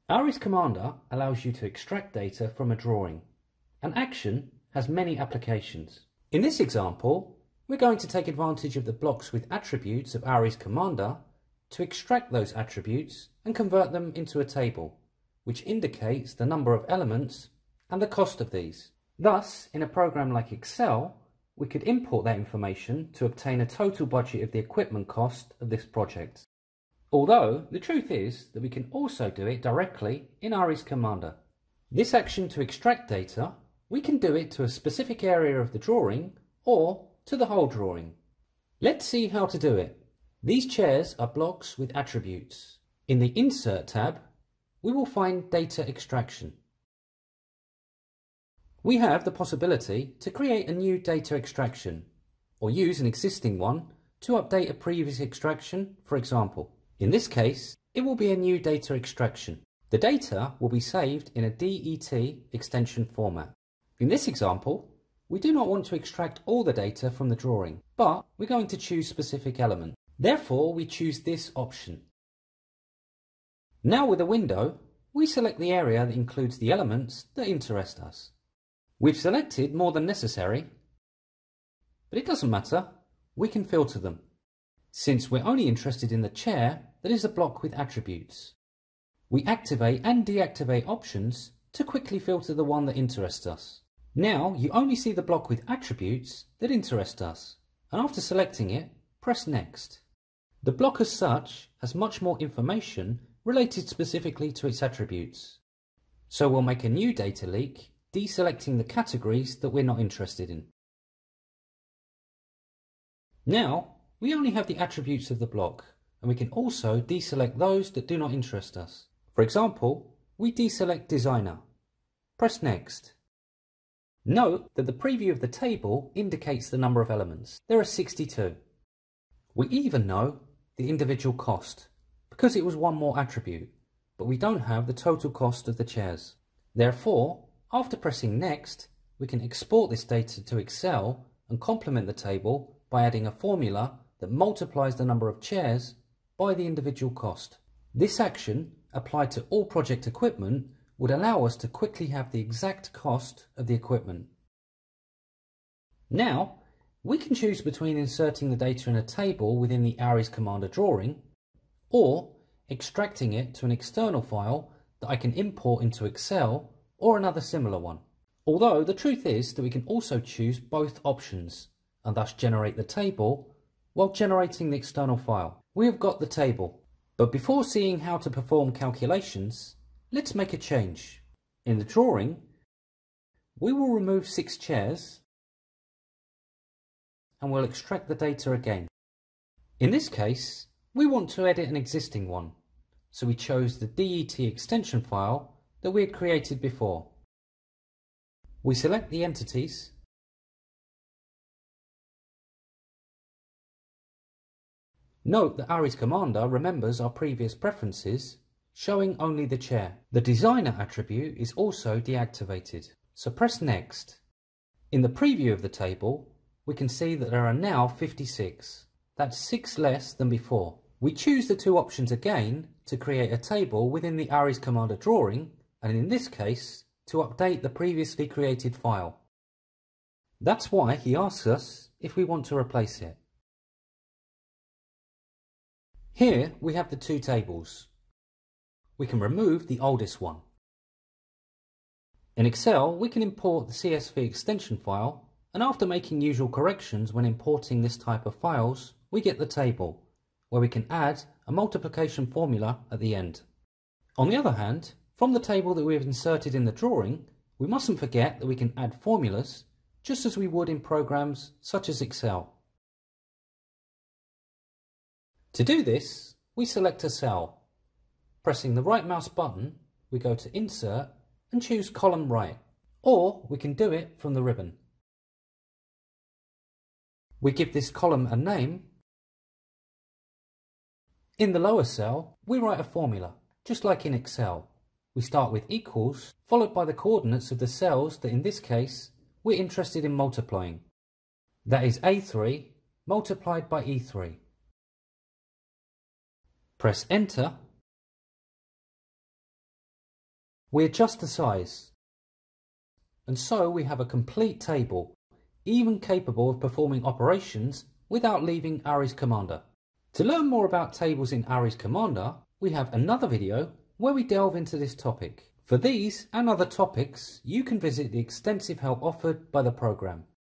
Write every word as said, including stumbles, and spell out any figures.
Aris Commander allows you to extract data from a drawing. An action has many applications. In this example, we're going to take advantage of the blocks with attributes of Aris Commander to extract those attributes and convert them into a table, which indicates the number of elements and the cost of these. Thus, in a program like Excel, we could import that information to obtain a total budget of the equipment cost of this project. Although, the truth is that we can also do it directly in Aris Commander. This action to extract data, we can do it to a specific area of the drawing or to the whole drawing. Let's see how to do it. These chairs are blocks with attributes. In the Insert tab, we will find Data Extraction. We have the possibility to create a new data extraction or use an existing one to update a previous extraction, for example. In this case, it will be a new data extraction. The data will be saved in a D E T extension format. In this example, we do not want to extract all the data from the drawing, but we're going to choose specific elements. Therefore, we choose this option. Now with a window, we select the area that includes the elements that interest us. We've selected more than necessary, but it doesn't matter, we can filter them, since we're only interested in the chair that is a block with attributes. We activate and deactivate options to quickly filter the one that interests us. Now you only see the block with attributes that interest us, and after selecting it, press Next. The block as such has much more information related specifically to its attributes. So we'll make a new data leak, deselecting the categories that we're not interested in. Now, we only have the attributes of the block, and we can also deselect those that do not interest us. For example, we deselect Designer. Press Next. Note that the preview of the table indicates the number of elements. There are sixty-two. We even know the individual cost, because it was one more attribute, but we don't have the total cost of the chairs. Therefore, after pressing Next, we can export this data to Excel and complement the table by adding a formula that multiplies the number of chairs by the individual cost. This action, applied to all project equipment, would allow us to quickly have the exact cost of the equipment. Now, we can choose between inserting the data in a table within the Aris Commander drawing, or extracting it to an external file that I can import into Excel or another similar one. Although the truth is that we can also choose both options and thus generate the table while generating the external file. We have got the table, but before seeing how to perform calculations, let's make a change. In the drawing, we will remove six chairs and we'll extract the data again. In this case, we want to edit an existing one, so we chose the D E T extension file that we had created before. We select the entities, note that Aris Commander remembers our previous preferences, showing only the chair. The designer attribute is also deactivated, so press Next. In the preview of the table, we can see that there are now fifty-six. That's six less than before. We choose the two options again to create a table within the Aris Commander drawing, and in this case, to update the previously created file. That's why he asks us if we want to replace it. Here we have the two tables. We can remove the oldest one. In Excel, we can import the C S V extension file, and after making usual corrections when importing this type of files, we get the table, where we can add a multiplication formula at the end. On the other hand, from the table that we have inserted in the drawing, we mustn't forget that we can add formulas just as we would in programs such as Excel. To do this, we select a cell. Pressing the right mouse button, we go to Insert and choose Column Right, or we can do it from the ribbon. We give this column a name. In the lower cell, we write a formula, just like in Excel. We start with equals, followed by the coordinates of the cells that in this case, we're interested in multiplying. That is A three multiplied by E three. Press Enter, We adjust the size. And so we have a complete table, even capable of performing operations without leaving Ares Commander. To learn more about tables in Ares Commander, we have another video where we delve into this topic. For these and other topics, you can visit the extensive help offered by the program.